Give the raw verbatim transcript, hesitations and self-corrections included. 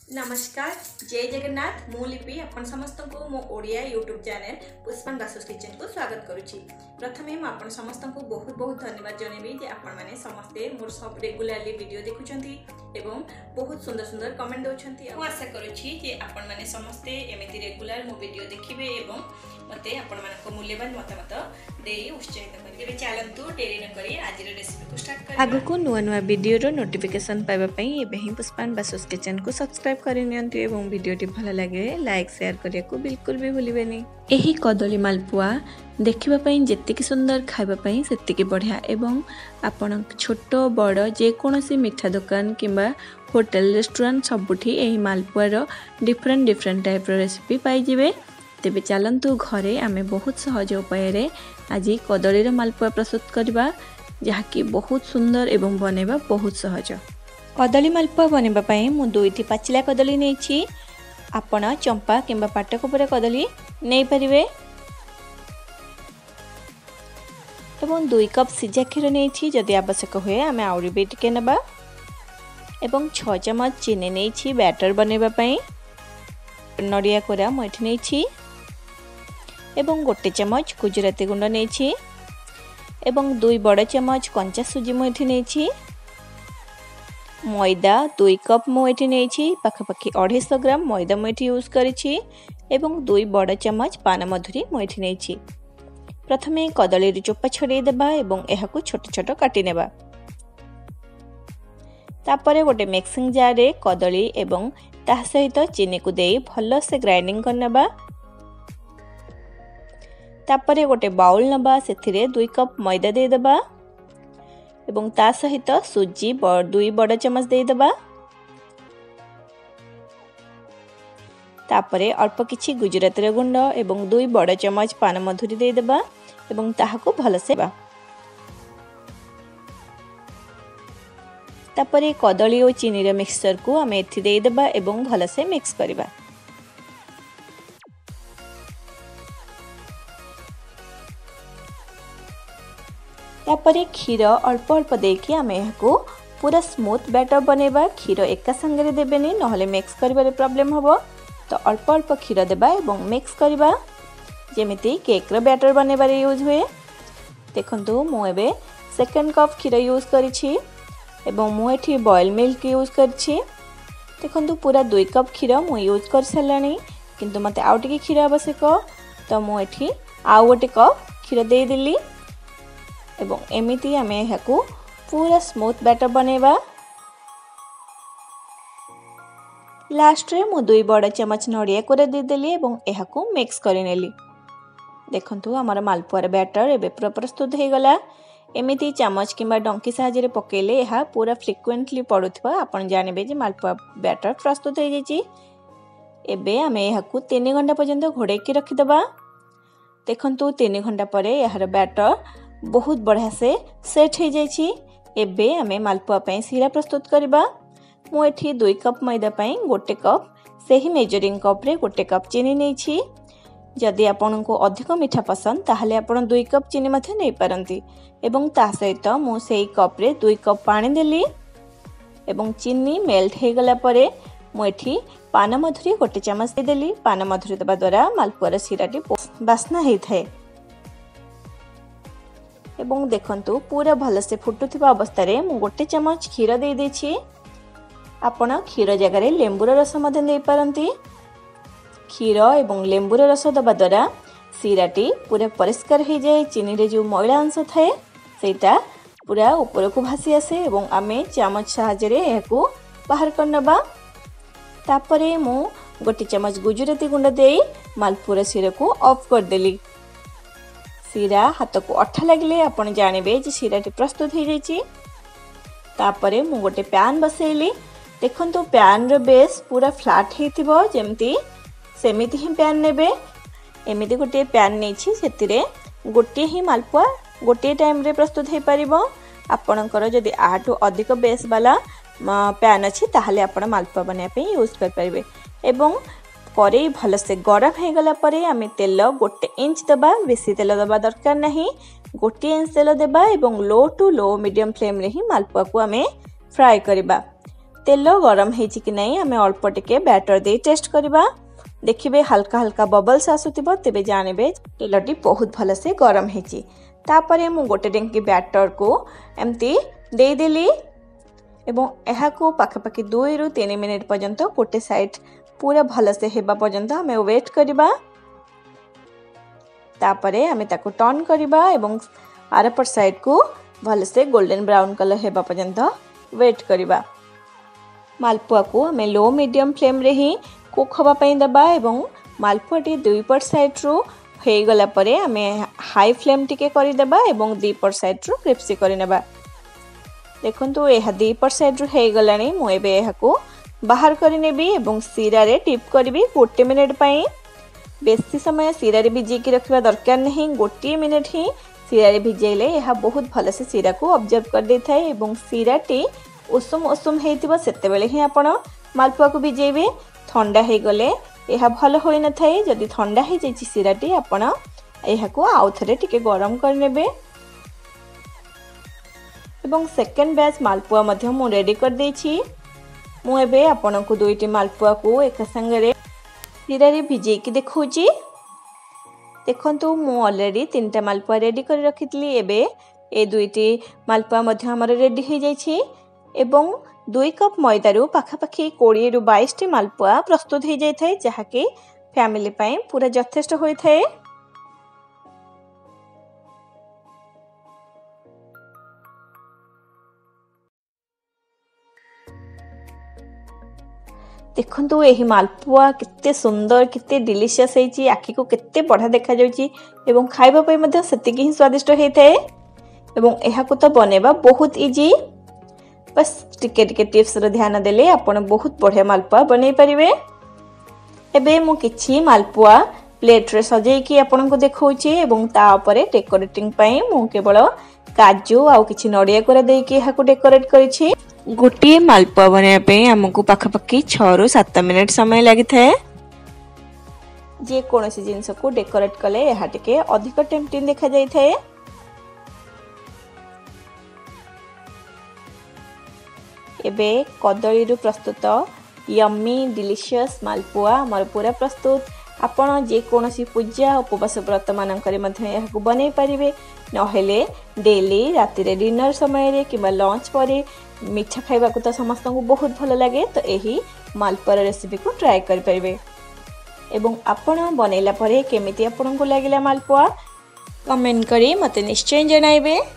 नमस्कार जय जगन्नाथ मु लिपि अपन समस्त को मो ओडिया यूट्यूब चैनल पुष्पन बासुस किचन को स्वागत करुछि। प्रथमे मु अपन समस्त को बहुत बहुत धन्यवाद जनेबी जे अपन माने समस्ते मोर सब रेगुलरली वीडियो देखुछंती एवं बहुत सुंदर सुंदर कमेंट दउछंती। मु आशा करुछि जे अपन माने समस्ते एमिति रेगुलर मो वीडियो देखिबे एवं मते अपन मान को मूल्यवान मतामत देई उत्साहित करिबे। चलंतु डेरी न करी आज रे रेसिपी को स्टार्ट करिबा। आगु को नुवा नुवा वीडियो रो नोटिफिकेशन पाइबा पई एबे ही पुष्पन बासुस किचन को सब्सक्राइब करि नियंतु एवं वीडियो टी भल लागे लाइक शेयर करिया को बिल्कुल भी भूलिबेनी। एही कदली मालपुआ देखिबा पई जेतिकी सुंदर खाइबा पई सेतिकी बढ़िया एवं आपण छोट बड़ जे कोनोसी मिठा दुकान किंबा होटल रेस्टोरेंट सबुठी एही मालपुआ रो डिफरेंट डिफरेंट टाइप रो रेसिपी पाई जिवे। तेबे चलंतु घरे आमे बहुत सहज उपाय रे आज कदली रो मालपुआ प्रस्तुत करबा जहाँकि बहुत सुंदर एवं बनेबा बहुत सहज। कदली मालपुआ बनेबा पई मु दुईटी पाचिला कदली नेछि। आपण चंपा किंबा पाटकपुरा कदली नै परिवे एवं दुई कप सिझा क्षीर नेछि। जदि आवश्यक हुए आमे आउरी भी टिके नेबा एवं छह चम्मच चीनी नेछि बैटर बनेबा पई। नडिया कोरा मठी नेछि एवं गोटे चम्मच गुजराती गुंड नेछि एवं दुई बड़ चम्मच कंचा सुजी मठी नेछि। मैदा दुई कप मुठी नेछि पाखापाखि अढ़ाई ग्राम मैदा मुठी यूज करिछि एवं दुई बड़ चम्मच पान मधुरी मुठी नेछि। प्रथमे कदली रि चोपा छड़े देबा एवं एहाकु छोट छोट काटि नेबा। तापरे गोटे मिक्सिंग जार रे कदली एवं ता सहित चीनी को देई भलो से ग्राइंडिंग करनेबा। तापरे गोटे बाउल नबा सेथिरे दुई कप मैदा दे देबा एवं ता सहित सुजी दुई बड़ चम्मच दे देबा। तापरे अल्प किछि गुजराती गुंड एवं दुई बड़ चम्मच पान मधुरी दे देबा एवं ताहाको भलो से बा। तापरे कदली और चीनी रे मिक्सचर को आमे एथि दे देबा एवं भलो से मिक्स करबा। तापरे क्षीर अल्प अल्प देकी आमे को पूरा स्मूथ बैटर बनेबा। क्षीर एका संगे देबेनी नहले मिक्स करिबारे प्रॉब्लम हबो। तो अल्प अल्प क्षीर देबा एवं मिक्स करबा जेमिति केक रो बैटर बनेबारे यूज हुए। देखंतु मु एबे सेकंड कप क्षीर यूज करिछि एवं मु एठी बॉयल मिल्क यूज करछि। देखंतु पूरा दुई कप क्षीर मु यूज कर सलानी किंतु मते आउ टिके क्षीर आवश्यक तो मु एठी आउ गोटे कप क्षीर दे दिली एवं एमिति आमे एहाकू पूरा स्मूथ बैटर बनेबा। लास्ट रे मु दुई बड़ चम्मच नडिया कोरा दे देली एवं एहाकू मिक्स करि नेली। देखंतु हमर मालपुआ बैटर एबे पूरा प्रस्तुत हे गला। एमिति चामच किंबा डंकी साहाय्य रे पकेले एहा पूरा फ्रिक्वेंटली पडुथबा आपण जानिबे जे मालपुआ बैटर प्रस्तुत हे जेची। एबे आमे एहाकू तीन घंटा पर्यंत घोड़े के रखि दबा। देखंतु तीन घंटा परे एहार बैटर बहुत बढ़िया से सेट हो जाइछि। एबे आमे मालपुआ पई सीरा प्रस्तुत करबा। मु एठी दुई कप मैदा पई गोटे कप सेही मेजरिंग कप रे गोटे कप चीनी नेछि। जदि आपन को अधिक मीठा पसंद ताहले आपन दुई कप चीनी मथे नै परंती एवं ता सहित मु सेही कप रे दुई कप पानी देली एवं चीनी मेल्ट हे गला परे मु एठी पान मधुरी गोटे चम्मच दे देली। पान मधुरी दबा द्वारा मालपुआ सीराटी बास्ना हे थाए एवं देखंतु पूरा भल से फुटुथिबा अवस्था रे मु गोटे चम्मच क्षीर दे देछि। आपण क्षीर जगह रे लेंबुर रस मधे दे पारंती। क्षीर एवं लेंबुर रस दबा द्वारा सीराटी पूरा परिष्कार हो जाए। चीनी रे जो मैला अंश थाए सेटा पूरा ऊपर को भासी आसे एवं आमे चामच साहाय्य रे एहाकू बाहर करनबा। तापरे मु गोटे चम्मच गुजराती गुंड देई मालपुआ सीरा को ऑफ कर देली। सीरा हाथ को अठा लगले आपण जानिबे जे सीराटी प्रस्तुत हो जाइछि। तापरे मु गोटे पैन बसैली। देखंतु पैन रो बेस पूरा फ्लैट हेतिबो जेमती सेमिति ही पैन नेबे। एमिति गोटे पैन नेछि सेतिरे गोटे ही मालपुआ गोटे टाइम रे प्रस्तुत हे परिबो। आपणकर जदि आठो अधिक बेस वाला पैन अछि ताहले आपण मालपुआ बनिया पे यूज कर परिबे। एवं करेई भल से गरम हो गला परे आमे तेल गोटे इंच दबा। बेसी तेल दबा दरकार नहीं। गोटे इंच तेल देबा एवं low to low medium flame रे ही मालपुआ को आमे फ्राई करबा। तेल गरम होइछि कि नहीं आमे अल्प टिके बैटर दे टेस्ट करबा। देखिबे हल्का हल्का बबल्स आसुतिबो तेबे जानिबे तेलटी बहुत भल से गरम होइछि। तापरे मु गोटे डेंकी बैटर को एमती दे देली एवं एहा को पाखापाखि दुई रु तीन मिनिट पर्यंत गोटे साइड पूरा भल से हेबा पर्यंत आमे वेट करबा। तापरे आमे ताको टर्न करबा एवं आरपर साइड को भल से गोल्डन ब्राउन कलर हेबा पर्यंत वेट करबा। मालपुआ को आमे लो मीडियम फ्लेम रे ही कुक हवा पई दबा एवं मालपुआ टी दुई पर साइड रो हे गला परे आमे हाई फ्लेम टिके करि देबा एवं दी पर साइड रो क्रिस्पी करि नेबा। देखंतु एहा दी पर साइड रो हे गलानी मु एबे एहा को बाहर करि नेबी एवं सीरा रे टिप करबी गोटे मिनिट पई। बेसी समय सीरा रे भिजे की रखिबा दरकार नहीं, गोटे मिनिट ही सीरा रे भिजेले यह बहुत भल से सीरा को ऑब्जर्व कर दे थाए एवं सीरा टी उषुम उषुम हेतिबा सेते बेले ही आपण मालपुआ को भिजेबे। ठंडा हे गले यह भल होई न थाए। जदि ठंडा हे जाइछि सीरा टी आपण यह को आउ थरे टिके गरम कर नेबे एवं सेकंड बैच मालपुआ मध्य मु रेडी कर देछि। मु एबे आपण को दुईटी मालपुआ को एक संगे रे सीरा रे भिजे की देखौछि। देखंतु मु ऑलरेडी तीनटा मालपुआ रेडी कर रखितली। एबे ए दुईटी मालपुआ मध्य हमर रेडी हो जाइछि एवं दुई कप मैदा रु पाखापाखि बीस रु बाईस टी मालपुआ प्रस्तुत हो जाय थाए, जहा कि फैमिली पई पूरा यथेष्ट होय थाए। देखंतु एही मालपुआ कित्ते सुंदर कित्ते डिलीशियस हेछि, आखि को कित्ते बढ़ा देखा जाउछि एवं खाइबा पई मध्ये सेतिकी ही स्वादिष्ट हेइथाए एवं एहा को तो बनेबा बहुत इजी। बस टिके टिके टिप्स रो ध्यान देले आपण बहुत बढ़िया मालपुआ बनै परिबे। एबे मु किछि मालपुआ प्लेट रे सजै की आपण को देखौछि एवं ता ऊपर डेकोरेटिंग पई मु केवल काजू आ किछि नडिया कोरा देई की एहा को डेकोरेट करिछि। गोटे मालपुआ बनाया पे हमको पाखापाखि छह रु सात मिनिट समय लगी थाए। जे कोनोसी जिंस को डेकोरेट कले यहा टिके अधिक टेम्पटिंग देखा जाई थाए। एबे कदली रु प्रस्तुत यम्मी डिलीशियस मालपुआ हमर पूरा प्रस्तुत। आपण जे कोनोसी पूजा उपवास व्रत मानकरे मध्ये यहा को बनै परिबे, नहेले डेली राति रे डिनर समय रे किबा लंच परे मीठा खाइबा को तो समस्त को बहुत भल लगे। तो यही मालपुआ रेसिपी को ट्राई कर परिबे एवं आपण बनैला परे केमिति आपण को लागिला मालपुआ कमेंट करी मते निश्चय जणाइबे।